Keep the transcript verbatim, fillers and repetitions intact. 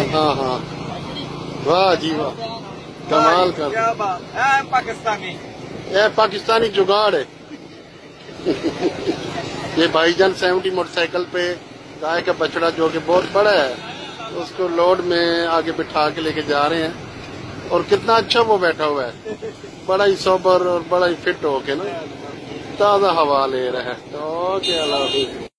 हाँ हाँ, वाह जी वाह, कमाल कर, क्या बात है, पाकिस्तानी, ये पाकिस्तानी जुगाड़ है। ये भाईजान सेवेंटी मोटरसाइकिल पे गाय का बछड़ा जो कि बहुत बड़ा है, उसको लोड में आगे बिठा के लेके जा रहे हैं। और कितना अच्छा वो बैठा हुआ है, बड़ा ही सोबर और बड़ा ही फिट होके ना ताज़ा हवा ले रहा है। तो क्या